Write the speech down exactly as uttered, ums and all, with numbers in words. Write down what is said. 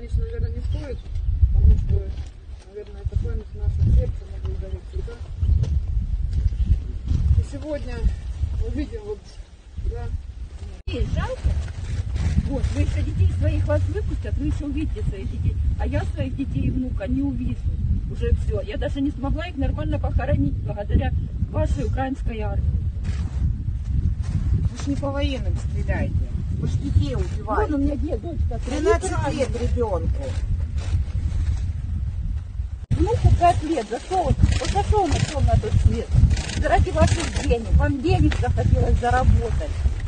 конечно, наверное, не стоит, потому что, наверное, это память в нашем сердце, мы благодарим всегда. И сегодня мы видим вот, да. Ей жалко? Вот, вы еще детей своих вас выпустят, вы еще увидите своих детей. А я своих детей и внука не увижу. Уже все. Я даже не смогла их нормально похоронить благодаря вашей украинской армии. Вы ж не по военным стреляете. Вы ж детей убиваете. Вон у меня где дочка? тринадцать лет ребенку. Внуку пять лет. За что он? Вот за что он нашел на тот свет? Ради ваших денег. Вам денег захотелось заработать.